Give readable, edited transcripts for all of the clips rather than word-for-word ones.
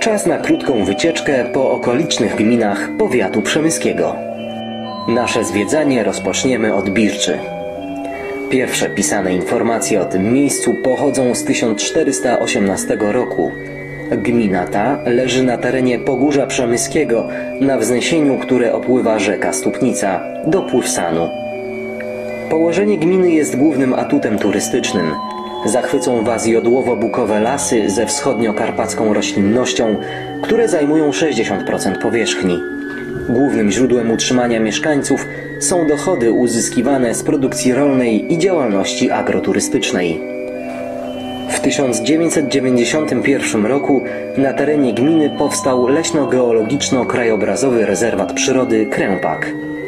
Czas na krótką wycieczkę po okolicznych gminach powiatu przemyskiego. Nasze zwiedzanie rozpoczniemy od Birczy. Pierwsze pisane informacje o tym miejscu pochodzą z 1418 roku. Gmina ta leży na terenie Pogórza Przemyskiego, na wzniesieniu, które opływa rzeka Stupnica, dopływ Sanu. Położenie gminy jest głównym atutem turystycznym. Zachwycą Was jodłowo-bukowe lasy ze wschodniokarpacką roślinnością, które zajmują 60% powierzchni. Głównym źródłem utrzymania mieszkańców są dochody uzyskiwane z produkcji rolnej i działalności agroturystycznej. W 1991 roku na terenie gminy powstał leśno-geologiczno-krajobrazowy rezerwat przyrody Krępak.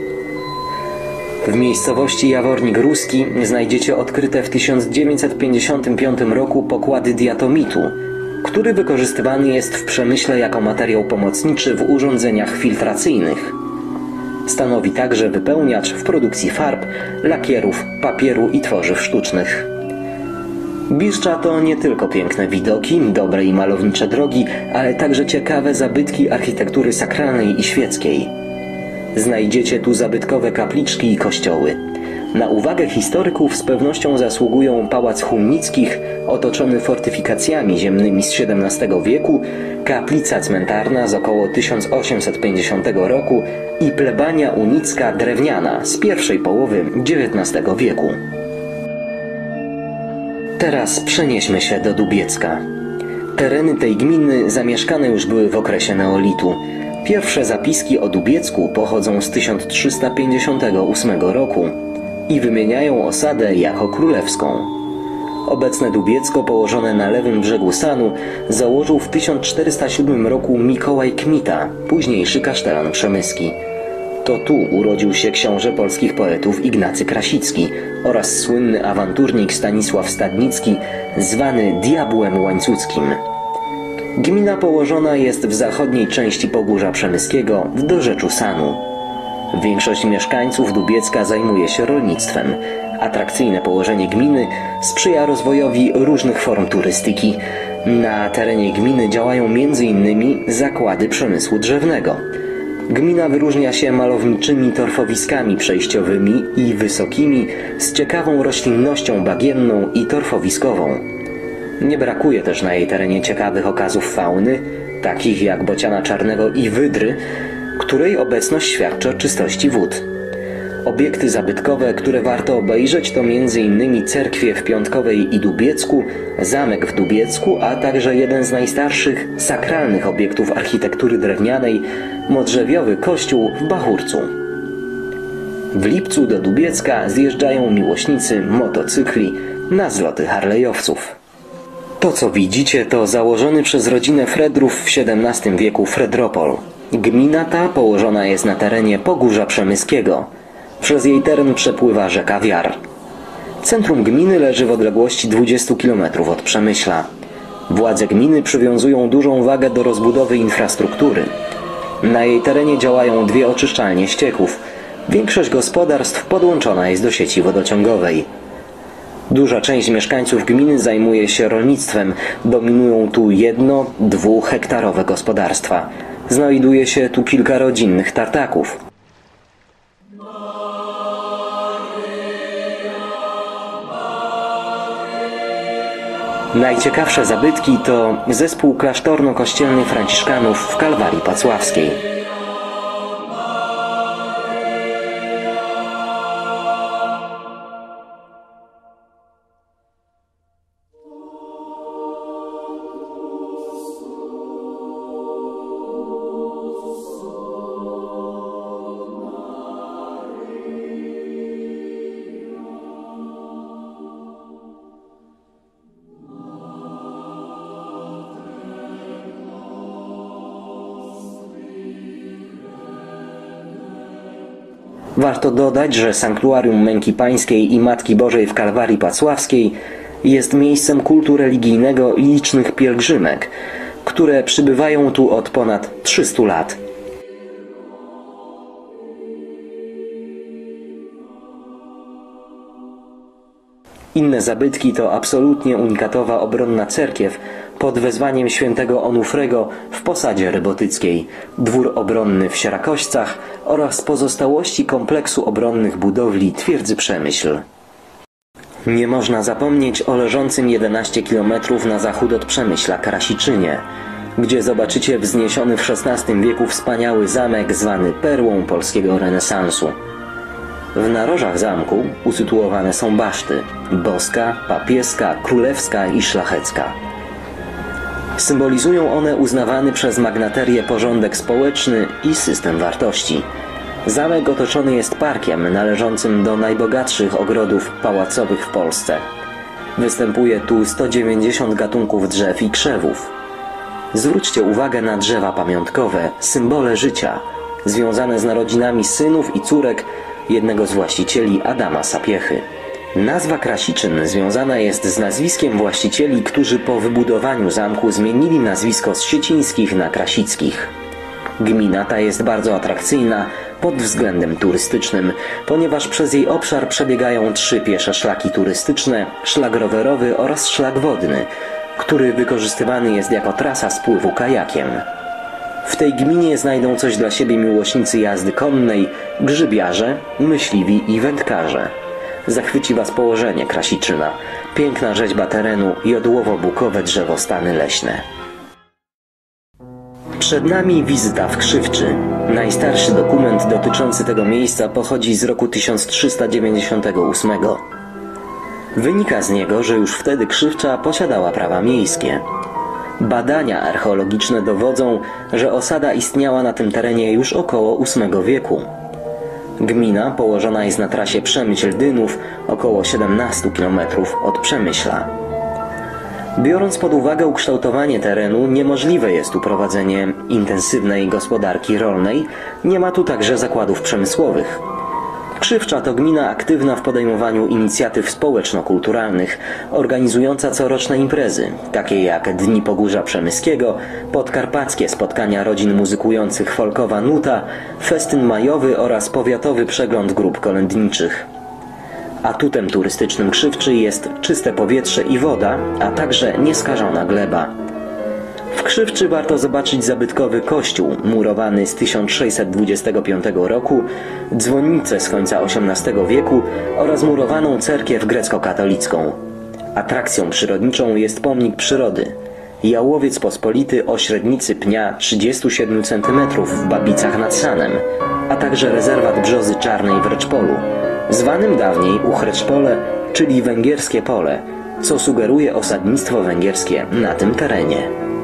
W miejscowości Jawornik Ruski znajdziecie odkryte w 1955 roku pokłady diatomitu, który wykorzystywany jest w przemyśle jako materiał pomocniczy w urządzeniach filtracyjnych. Stanowi także wypełniacz w produkcji farb, lakierów, papieru i tworzyw sztucznych. Bircza to nie tylko piękne widoki, dobre i malownicze drogi, ale także ciekawe zabytki architektury sakralnej i świeckiej. Znajdziecie tu zabytkowe kapliczki i kościoły. Na uwagę historyków z pewnością zasługują Pałac Chumnickich, otoczony fortyfikacjami ziemnymi z XVII wieku, kaplica cmentarna z około 1850 roku i plebania unicka drewniana z pierwszej połowy XIX wieku. Teraz przenieśmy się do Dubiecka. Tereny tej gminy zamieszkane już były w okresie neolitu. Pierwsze zapiski o Dubiecku pochodzą z 1358 roku i wymieniają osadę jako królewską. Obecne Dubiecko, położone na lewym brzegu Sanu, założył w 1407 roku Mikołaj Kmita, późniejszy kasztelan przemyski. To tu urodził się książę polskich poetów Ignacy Krasicki oraz słynny awanturnik Stanisław Stadnicki, zwany Diabłem Łańcuckim. Gmina położona jest w zachodniej części Pogórza Przemyskiego, w dorzeczu Sanu. Większość mieszkańców Dubiecka zajmuje się rolnictwem. Atrakcyjne położenie gminy sprzyja rozwojowi różnych form turystyki. Na terenie gminy działają m.in. zakłady przemysłu drzewnego. Gmina wyróżnia się malowniczymi torfowiskami przejściowymi i wysokimi, z ciekawą roślinnością bagienną i torfowiskową. Nie brakuje też na jej terenie ciekawych okazów fauny, takich jak bociana czarnego i wydry, której obecność świadczy o czystości wód. Obiekty zabytkowe, które warto obejrzeć, to m.in. cerkwie w Piątkowej i Dubiecku, zamek w Dubiecku, a także jeden z najstarszych sakralnych obiektów architektury drewnianej, modrzewiowy kościół w Bachurcu. W lipcu do Dubiecka zjeżdżają miłośnicy motocykli na zloty harlejowców. To, co widzicie, to założony przez rodzinę Fredrów w XVII wieku Fredropol. Gmina ta położona jest na terenie Pogórza Przemyskiego. Przez jej teren przepływa rzeka Wiar. Centrum gminy leży w odległości 20 km od Przemyśla. Władze gminy przywiązują dużą wagę do rozbudowy infrastruktury. Na jej terenie działają 2 oczyszczalnie ścieków. Większość gospodarstw podłączona jest do sieci wodociągowej. Duża część mieszkańców gminy zajmuje się rolnictwem. Dominują tu 1-2 hektarowe gospodarstwa. Znajduje się tu kilka rodzinnych tartaków. Najciekawsze zabytki to zespół klasztorno-kościelny Franciszkanów w Kalwarii Pacławskiej. Warto dodać, że Sanktuarium Męki Pańskiej i Matki Bożej w Kalwarii Pacławskiej jest miejscem kultu religijnego i licznych pielgrzymek, które przybywają tu od ponad 300 lat. Inne zabytki to absolutnie unikatowa obronna cerkiew, pod wezwaniem świętego Onufrego w posadzie rybotyckiej, dwór obronny w Sierakoścach oraz pozostałości kompleksu obronnych budowli twierdzy Przemyśl. Nie można zapomnieć o leżącym 11 km na zachód od Przemyśla Krasiczynie, gdzie zobaczycie wzniesiony w XVI wieku wspaniały zamek zwany perłą polskiego renesansu. W narożach zamku usytuowane są baszty boska, papieska, królewska i szlachecka. Symbolizują one uznawany przez magnaterię porządek społeczny i system wartości. Zamek otoczony jest parkiem należącym do najbogatszych ogrodów pałacowych w Polsce. Występuje tu 190 gatunków drzew i krzewów. Zwróćcie uwagę na drzewa pamiątkowe, symbole życia, związane z narodzinami synów i córek jednego z właścicieli Adama Sapiechy. Nazwa Krasiczyn związana jest z nazwiskiem właścicieli, którzy po wybudowaniu zamku zmienili nazwisko z Siecińskich na Krasickich. Gmina ta jest bardzo atrakcyjna pod względem turystycznym, ponieważ przez jej obszar przebiegają 3 piesze szlaki turystyczne, szlak rowerowy oraz szlak wodny, który wykorzystywany jest jako trasa spływu kajakiem. W tej gminie znajdą coś dla siebie miłośnicy jazdy konnej, grzybiarze, myśliwi i wędkarze. Zachwyci Was położenie Krasiczyna, piękna rzeźba terenu, jodłowo-bukowe drzewostany leśne. Przed nami wizyta w Krzywczy. Najstarszy dokument dotyczący tego miejsca pochodzi z roku 1398. Wynika z niego, że już wtedy Krzywcza posiadała prawa miejskie. Badania archeologiczne dowodzą, że osada istniała na tym terenie już około VIII wieku. Gmina położona jest na trasie Przemyśl-Dynów, około 17 km od Przemyśla. Biorąc pod uwagę ukształtowanie terenu, niemożliwe jest tu prowadzenie intensywnej gospodarki rolnej, nie ma tu także zakładów przemysłowych. Krzywcza to gmina aktywna w podejmowaniu inicjatyw społeczno-kulturalnych, organizująca coroczne imprezy, takie jak Dni Pogórza Przemyskiego, podkarpackie spotkania rodzin muzykujących folkowa nuta, festyn majowy oraz powiatowy przegląd grup kolędniczych. Atutem turystycznym Krzywczy jest czyste powietrze i woda, a także nieskażona gleba. W Krzywczy warto zobaczyć zabytkowy kościół murowany z 1625 roku, dzwonnicę z końca XVIII wieku oraz murowaną cerkiew grecko-katolicką. Atrakcją przyrodniczą jest pomnik przyrody. Jałowiec pospolity o średnicy pnia 37 cm w Babicach nad Sanem, a także rezerwat brzozy czarnej w Reczpolu, zwanym dawniej Uchreczpole, czyli Węgierskie Pole, co sugeruje osadnictwo węgierskie na tym terenie.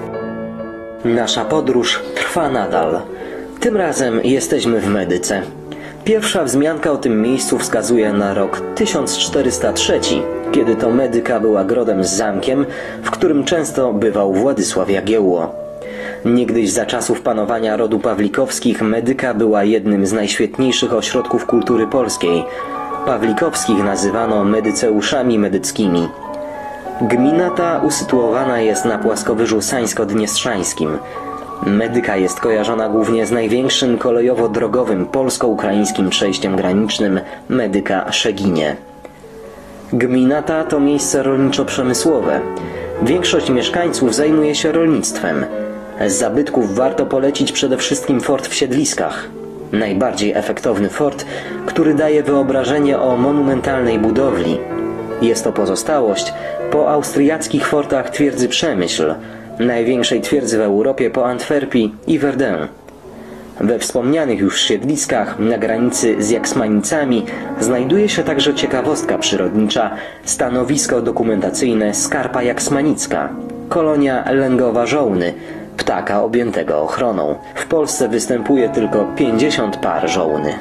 Nasza podróż trwa nadal. Tym razem jesteśmy w Medyce. Pierwsza wzmianka o tym miejscu wskazuje na rok 1403, kiedy to Medyka była grodem z zamkiem, w którym często bywał Władysław Jagiełło. Niegdyś za czasów panowania rodu Pawlikowskich Medyka była jednym z najświetniejszych ośrodków kultury polskiej. Pawlikowskich nazywano medyceuszami medyckimi. Gmina ta usytuowana jest na płaskowyżu sańsko-dniestrzańskim. Medyka jest kojarzona głównie z największym kolejowo-drogowym polsko-ukraińskim przejściem granicznym Medyka-Szeginie. Gmina ta to miejsce rolniczo-przemysłowe. Większość mieszkańców zajmuje się rolnictwem. Z zabytków warto polecić przede wszystkim fort w Siedliskach. Najbardziej efektowny fort, który daje wyobrażenie o monumentalnej budowli. Jest to pozostałość po austriackich fortach twierdzy Przemyśl, największej twierdzy w Europie po Antwerpii i Verdun. We wspomnianych już Siedliskach, na granicy z Jaksmanicami, znajduje się także ciekawostka przyrodnicza, stanowisko dokumentacyjne Skarpa Jaksmanicka, kolonia lęgowa żołny, ptaka objętego ochroną. W Polsce występuje tylko 50 par żołny.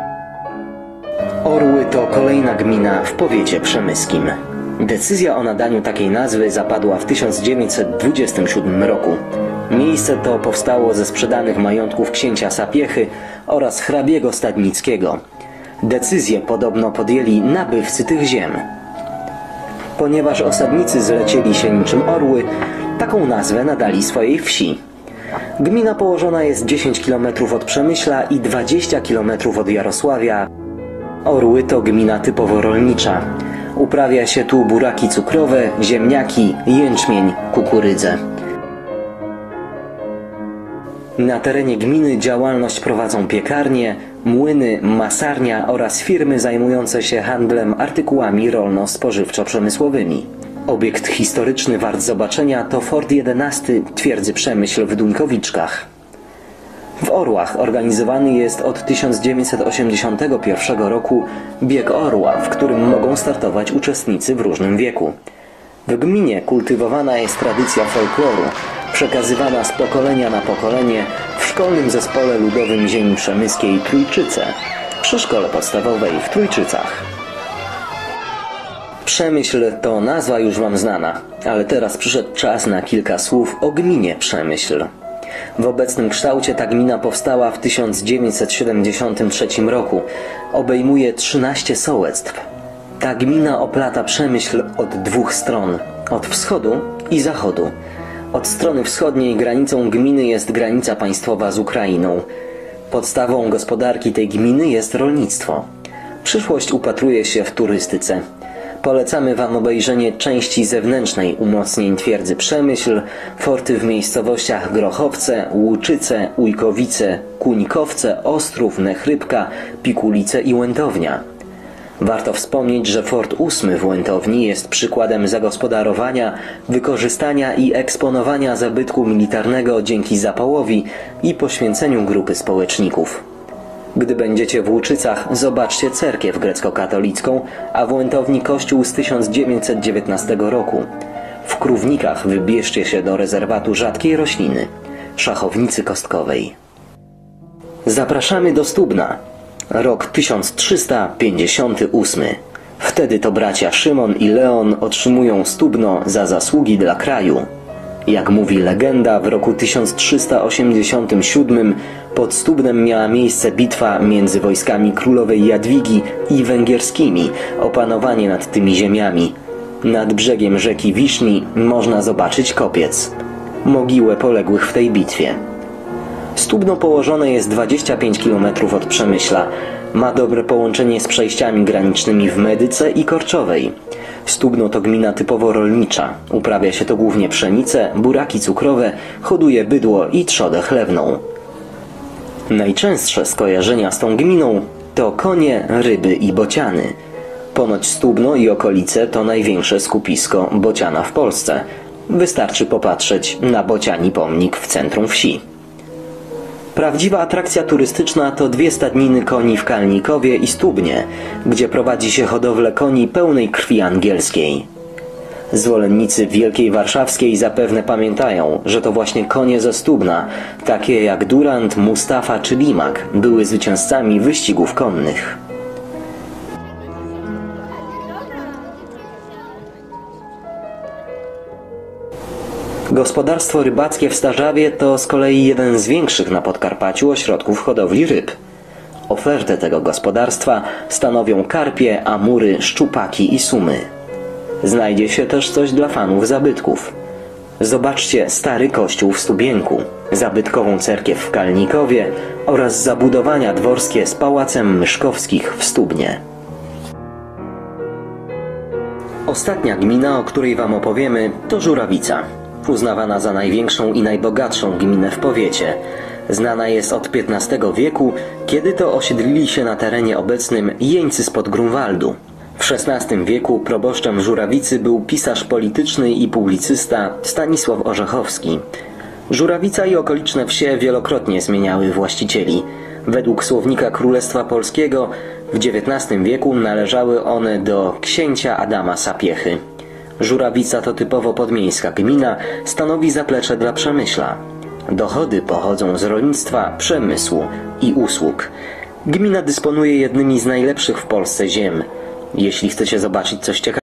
Orły to kolejna gmina w powiecie przemyskim. Decyzja o nadaniu takiej nazwy zapadła w 1927 roku. Miejsce to powstało ze sprzedanych majątków księcia Sapiechy oraz hrabiego Stadnickiego. Decyzję podobno podjęli nabywcy tych ziem. Ponieważ osadnicy zlecieli się niczym orły, taką nazwę nadali swojej wsi. Gmina położona jest 10 km od Przemyśla i 20 km od Jarosławia. Orły to gmina typowo rolnicza. Uprawia się tu buraki cukrowe, ziemniaki, jęczmień, kukurydzę. Na terenie gminy działalność prowadzą piekarnie, młyny, masarnia oraz firmy zajmujące się handlem artykułami rolno-spożywczo-przemysłowymi. Obiekt historyczny wart zobaczenia to Fort XI Twierdzy Przemyśl w Duńkowiczkach. W Orłach organizowany jest od 1981 roku bieg orła, w którym mogą startować uczestnicy w różnym wieku. W gminie kultywowana jest tradycja folkloru, przekazywana z pokolenia na pokolenie w szkolnym zespole ludowym ziemi przemyskiej Trójczyce, przy szkole podstawowej w Trójczycach. Przemyśl to nazwa już Wam znana, ale teraz przyszedł czas na kilka słów o gminie Przemyśl. W obecnym kształcie ta gmina powstała w 1973 roku. Obejmuje 13 sołectw. Ta gmina oplata Przemyśl od dwóch stron, od wschodu i zachodu. Od strony wschodniej granicą gminy jest granica państwowa z Ukrainą. Podstawą gospodarki tej gminy jest rolnictwo. Przyszłość upatruje się w turystyce. Polecamy Wam obejrzenie części zewnętrznej umocnień twierdzy Przemyśl, forty w miejscowościach Grochowce, Łuczyce, Ujkowice, Kuńkowce, Ostrów, Nechrybka, Pikulice i Łętownia. Warto wspomnieć, że Fort VIII w Łętowni jest przykładem zagospodarowania, wykorzystania i eksponowania zabytku militarnego dzięki zapałowi i poświęceniu grupy społeczników. Gdy będziecie w Łuczycach, zobaczcie cerkiew grecko-katolicką, a w Łętowni kościół z 1919 roku. W Krównikach wybierzcie się do rezerwatu rzadkiej rośliny – szachownicy kostkowej. Zapraszamy do Stubna. Rok 1358. Wtedy to bracia Szymon i Leon otrzymują Stubno za zasługi dla kraju. Jak mówi legenda, w roku 1387 pod Stubnem miała miejsce bitwa między wojskami królowej Jadwigi i węgierskimi o panowanie nad tymi ziemiami. Nad brzegiem rzeki Wiszni można zobaczyć kopiec, mogiłę poległych w tej bitwie. Stubno położone jest 25 km od Przemyśla. Ma dobre połączenie z przejściami granicznymi w Medyce i Korczowej. Stubno to gmina typowo rolnicza. Uprawia się to głównie pszenicę, buraki cukrowe, hoduje bydło i trzodę chlewną. Najczęstsze skojarzenia z tą gminą to konie, ryby i bociany. Ponoć Stubno i okolice to największe skupisko bociana w Polsce. Wystarczy popatrzeć na bociani pomnik w centrum wsi. Prawdziwa atrakcja turystyczna to dwie stadniny koni w Kalnikowie i Stubnie, gdzie prowadzi się hodowlę koni pełnej krwi angielskiej. Zwolennicy Wielkiej Warszawskiej zapewne pamiętają, że to właśnie konie ze Stubna, takie jak Durant, Mustafa czy Limak, były zwycięzcami wyścigów konnych. Gospodarstwo rybackie w Starzawie to z kolei jeden z większych na Podkarpaciu ośrodków hodowli ryb. Ofertę tego gospodarstwa stanowią karpie, amury, szczupaki i sumy. Znajdzie się też coś dla fanów zabytków. Zobaczcie stary kościół w Stubienku, zabytkową cerkiew w Kalnikowie oraz zabudowania dworskie z pałacem Myszkowskich w Stubnie. Ostatnia gmina, o której Wam opowiemy, to Żurawica. Uznawana za największą i najbogatszą gminę w powiecie. Znana jest od XV wieku, kiedy to osiedlili się na terenie obecnym jeńcy spod Grunwaldu. W XVI wieku proboszczem Żurawicy był pisarz polityczny i publicysta Stanisław Orzechowski. Żurawica i okoliczne wsie wielokrotnie zmieniały właścicieli. Według słownika Królestwa Polskiego w XIX wieku należały one do księcia Adama Sapiechy. Żurawica to typowo podmiejska gmina, stanowi zaplecze dla Przemyśla. Dochody pochodzą z rolnictwa, przemysłu i usług. Gmina dysponuje jednymi z najlepszych w Polsce ziem. Jeśli chcecie zobaczyć coś ciekawego,